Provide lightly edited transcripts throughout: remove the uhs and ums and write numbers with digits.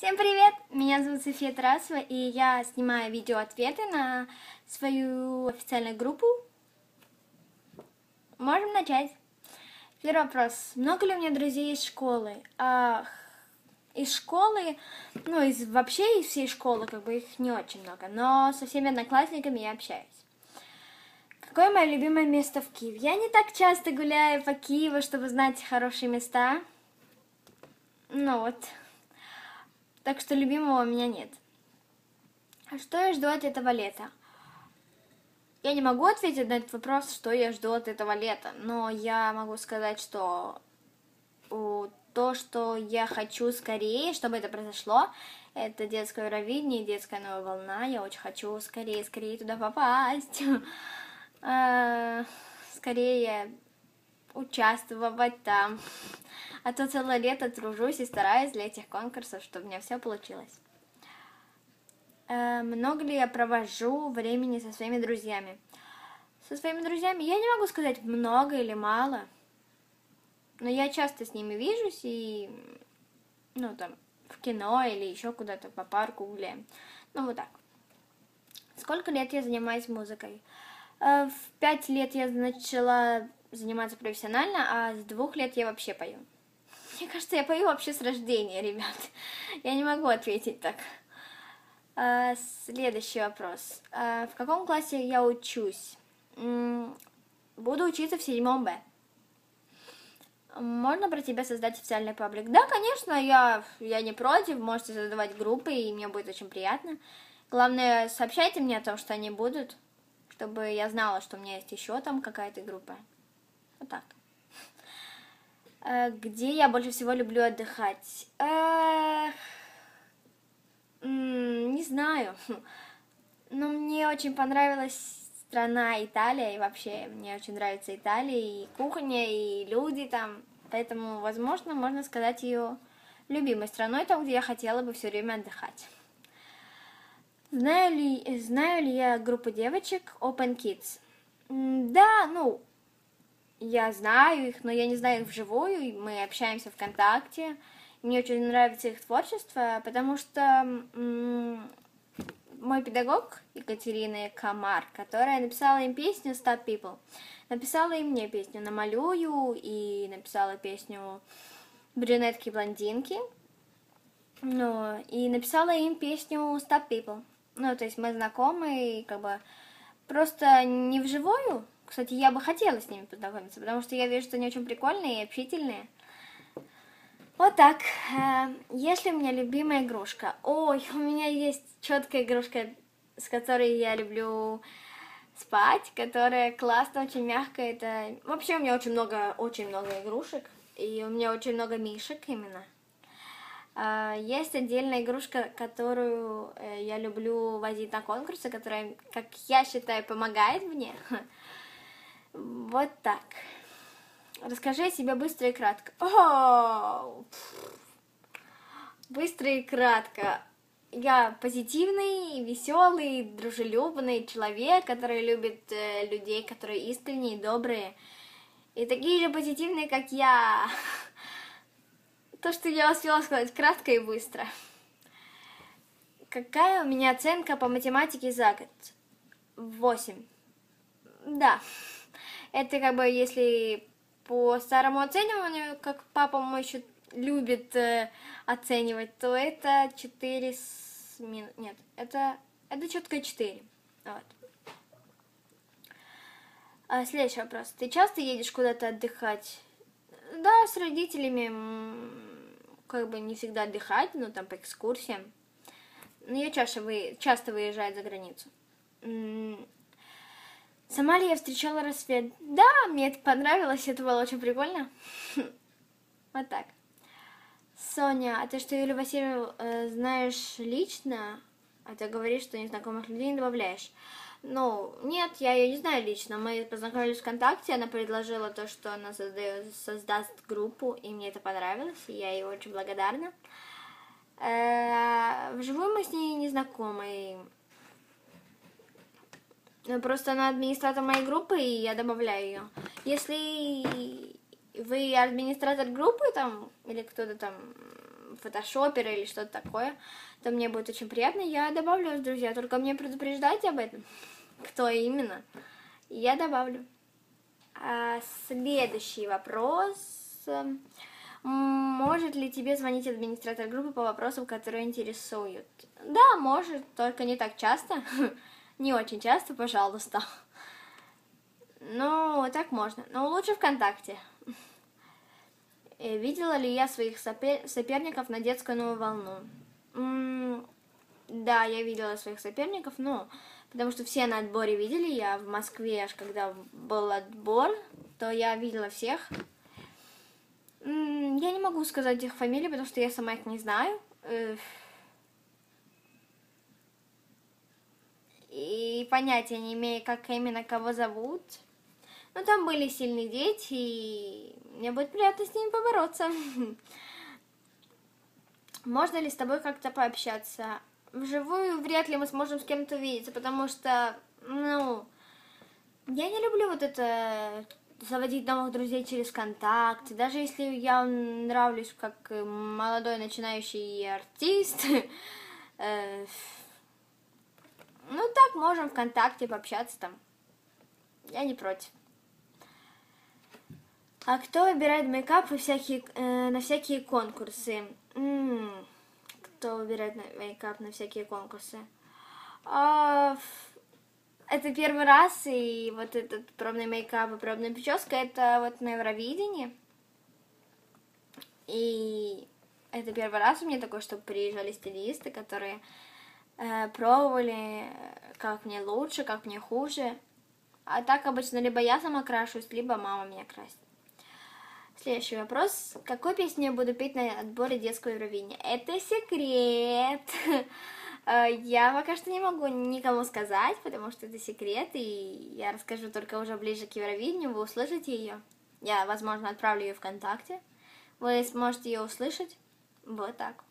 Всем привет! Меня зовут София Тарасова, и я снимаю видео-ответы на свою официальную группу. Можем начать. Первый вопрос. Много ли у меня друзей из школы? Из школы, вообще из всей школы, их не очень много, но со всеми одноклассниками я общаюсь. Какое мое любимое место в Киеве? Я не так часто гуляю по Киеву, чтобы знать хорошие места. Так что любимого у меня нет. А что я жду от этого лета? Я не могу ответить на этот вопрос, что я жду от этого лета, но я могу сказать, что то, что я хочу скорее, чтобы это произошло, это детское Евровидение, детская новая волна. Я очень хочу скорее туда попасть, скорее участвовать там. А то целое лето тружусь и стараюсь для этих конкурсов, чтобы у меня все получилось. Много ли я провожу времени со своими друзьями? Со своими друзьями я не могу сказать много или мало, но я часто с ними вижусь и, в кино или еще куда-то по парку гуляем. Вот так. Сколько лет я занимаюсь музыкой? В 5 лет я начала заниматься профессионально, а с 2 лет я вообще пою. Мне кажется, я пою вообще с рождения, ребят. Я не могу ответить так. Следующий вопрос. В каком классе я учусь? Буду учиться в 7 Б. Можно про тебя создать официальный паблик? Да, конечно, я не против. Можете создавать группы, и мне будет очень приятно. Главное, сообщайте мне о том, что они будут, чтобы я знала, что у меня есть еще там какая-то группа. Вот так. Где я больше всего люблю отдыхать? Не знаю. Но мне очень понравилась страна Италия, и вообще мне очень нравится Италия, и кухня, и люди там. Поэтому, возможно, можно сказать ее любимой страной, там, где я хотела бы все время отдыхать. Знаю ли я группу девочек Open Kids? Да, я знаю их, но я не знаю их вживую, и мы общаемся ВКонтакте. Мне очень нравится их творчество, потому что мой педагог Екатерина Комар, которая написала им песню Stop People, написала и мне песню «Намалюю», и написала песню «Брюнетки-блондинки», и написала им песню Stop People. То есть мы знакомы, и просто не вживую. Кстати, я бы хотела с ними познакомиться, потому что я вижу, что они очень прикольные и общительные. Вот так. Есть ли у меня любимая игрушка? Ой, у меня есть четкая игрушка, с которой я люблю спать, которая классно, очень мягкая. Вообще у меня очень много игрушек, и у меня очень много мишек именно. Есть отдельная игрушка, которую я люблю возить на конкурсы, которая, как я считаю, помогает мне. Вот так. Расскажи о себе быстро и кратко. Быстро и кратко. Я позитивный, веселый, дружелюбный человек, который любит людей, которые искренние и добрые. И такие же позитивные, как я. То, что я успела сказать кратко и быстро. Какая у меня оценка по математике за год? 8. Да. Это если по старому оцениванию, как папа мой еще любит оценивать, то это 4 Нет, это четко 4. Вот. Следующий вопрос. Ты часто едешь куда-то отдыхать? Да, с родителями не всегда отдыхать, там по экскурсиям. Но я часто выезжаю за границу. Сама ли я встречала рассвет? Да, мне это понравилось, это было очень прикольно. Вот так. Соня, а ты что, Юлию Васильевну знаешь лично? А ты говоришь, что незнакомых людей не добавляешь. Нет, я ее не знаю лично. Мы познакомились ВКонтакте, она предложила то, что она создаст группу, и мне это понравилось, и я ей очень благодарна. Вживую мы с ней не знакомы. Просто она администратор моей группы, и я добавляю ее. Если вы администратор группы или кто-то там фотошопер или что-то такое, то мне будет очень приятно, я добавлю вас, друзья, только мне предупреждайте об этом, кто именно, и я добавлю. Следующий вопрос. Может ли тебе звонить администратор группы по вопросам, которые интересуют? Да, может, только не так часто, не очень часто, пожалуйста. Ну, так можно, но лучше ВКонтакте. Видела ли я своих соперников на детскую волну? Да, я видела своих соперников, но потому что все на отборе видели, я в Москве, аж когда был отбор, то я видела всех. Я не могу сказать их фамилии, потому что я сама их не знаю. И понятия не имею, как именно кого зовут. Но там были сильные дети, и мне будет приятно с ними побороться. Можно ли с тобой как-то пообщаться? Вживую вряд ли мы сможем с кем-то увидеться, потому что, ну, я не люблю вот это заводить новых друзей через ВКонтакте. Даже если я нравлюсь как молодой начинающий артист, ну так можем ВКонтакте пообщаться там. Я не против. А кто выбирает мейкап на всякие конкурсы? Кто выбирает мейкап на всякие конкурсы? Это первый раз, и вот этот пробный мейкап и пробная прическа, это вот на Евровидении. И это первый раз у меня такое, что приезжали стилисты, которые пробовали, как мне лучше, как мне хуже. А так обычно либо я сама крашусь, либо мама меня красит. Следующий вопрос. Какую песню я буду петь на отборе детского Евровидения? Это секрет. Я пока что не могу никому сказать, потому что это секрет, и я расскажу только уже ближе к Евровидению, вы услышите ее. Я, возможно, отправлю ее ВКонтакте. Вы сможете ее услышать. Вот так.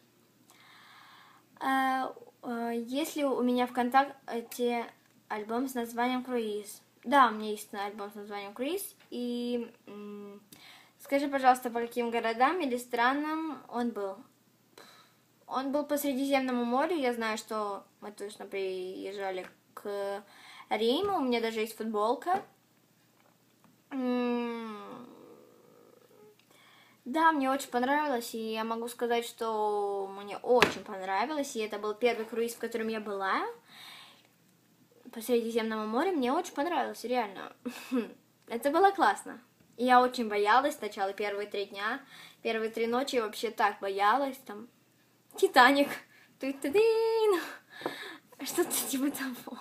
Есть ли у меня ВКонтакте альбом с названием «Круиз»? Да, у меня есть альбом с названием «Круиз», и... Скажи, пожалуйста, по каким городам или странам он был? Он был по Средиземному морю. Я знаю, что мы точно приезжали к Риму. У меня даже есть футболка. Да, мне очень понравилось, и я могу сказать, что мне очень понравилось, и это был первый круиз, в котором я была по Средиземному морю. Мне очень понравилось, реально. Это было классно. Я очень боялась сначала первые 3 дня, первые 3 ночи я вообще так боялась, там, Титаник, что-то типа того.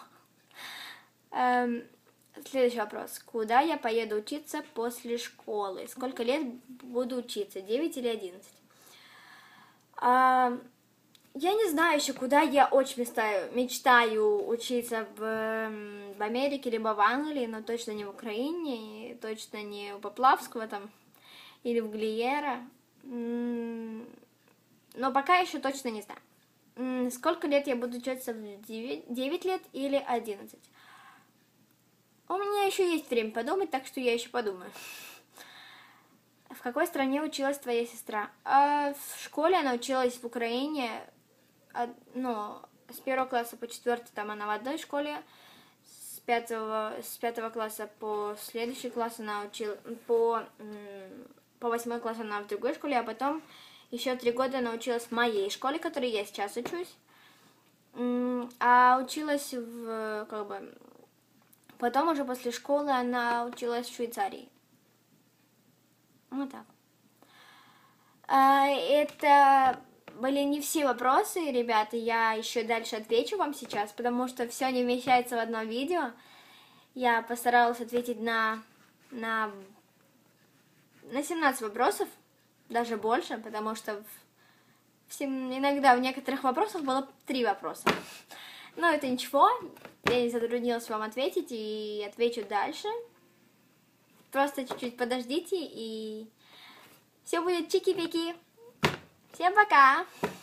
Следующий вопрос. Куда я поеду учиться после школы? Сколько лет буду учиться, 9 или 11? Я не знаю еще, куда я очень мечтаю учиться в Америке, либо в Англии, но точно не в Украине, точно не у Поплавского там, или в Глиера. Но пока еще точно не знаю. Сколько лет я буду учиться, в 9 лет или 11? У меня еще есть время подумать, так что я еще подумаю. В какой стране училась твоя сестра? В школе она училась в Украине. Ну, с 1 класса по 4 там она в одной школе, с 5 класса по следующий класс она училась, по 8 класс она в другой школе, а потом еще 3 года она училась в моей школе, в которой я сейчас учусь, а училась потом уже после школы она училась в Швейцарии. Вот так. Это... были не все вопросы, ребята, я еще дальше отвечу вам сейчас, потому что все не вмещается в одно видео. Я постаралась ответить на 17 вопросов, даже больше, потому что иногда в некоторых вопросах было 3 вопроса. Но это ничего, я не затруднилась вам ответить и отвечу дальше. Просто чуть-чуть подождите, и все будет чики-пики. Всем пока!